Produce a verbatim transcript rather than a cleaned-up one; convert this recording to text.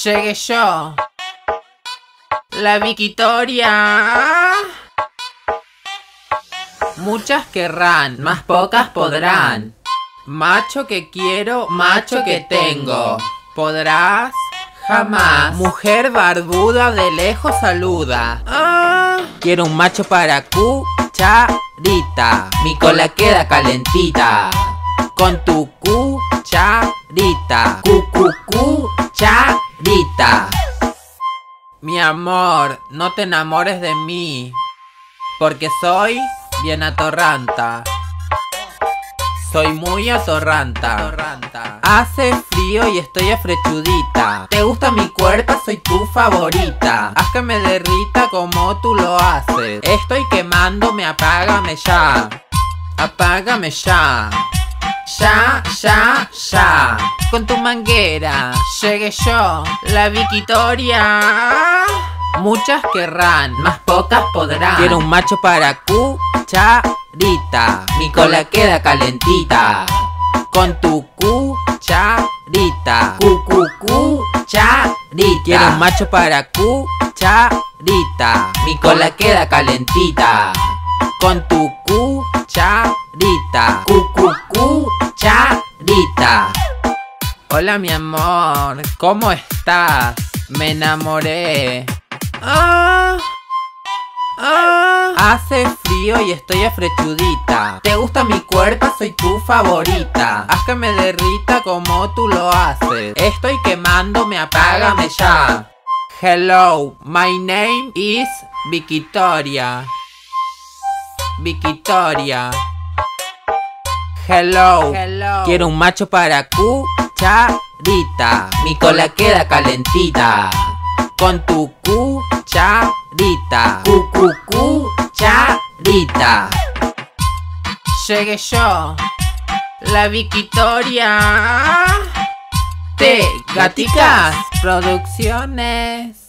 Llegué yo, la Victoria. Muchas querrán, más pocas podrán. Macho que quiero, macho que tengo. Podrás, jamás. Mujer barbuda de lejos saluda. Ah. Quiero un macho para cucharita. Mi cola queda calentita con tu cucharita. Cu cu cucharita. Mi amor, no te enamores de mí, porque soy bien atorranta. Soy muy atorranta. atorranta. Hace frío y estoy afrechudita. ¿Te gusta mi cuerpo? Soy tu favorita. Haz que me derrita como tú lo haces. Estoy quemándome, apágame ya. Apágame ya. Ya, ya, ya. Con tu manguera llegué yo, la Victoria. Muchas querrán, más pocas podrán. Quiero un macho para cucharita. Mi cola queda calentita con tu cucharita. Cu cu cucharita. Quiero un macho para cucharita. Mi cola queda calentita con tu cucharita. Cu cu cucharita. Hola mi amor, ¿cómo estás? Me enamoré. Ah, ah. Hace frío y estoy afrechudita. ¿Te gusta mi cuerpo? Soy tu favorita. Haz que me derrita como tú lo haces. Estoy quemándome, apágame ya. Hello, my name is Victoria. Victoria. Hello. Hello. Quiero un macho para cucharita. Mi cola queda calentita con tu cucharita. Cu cu cucharita. Llegué yo, la Victoria. T Gaticas Producciones.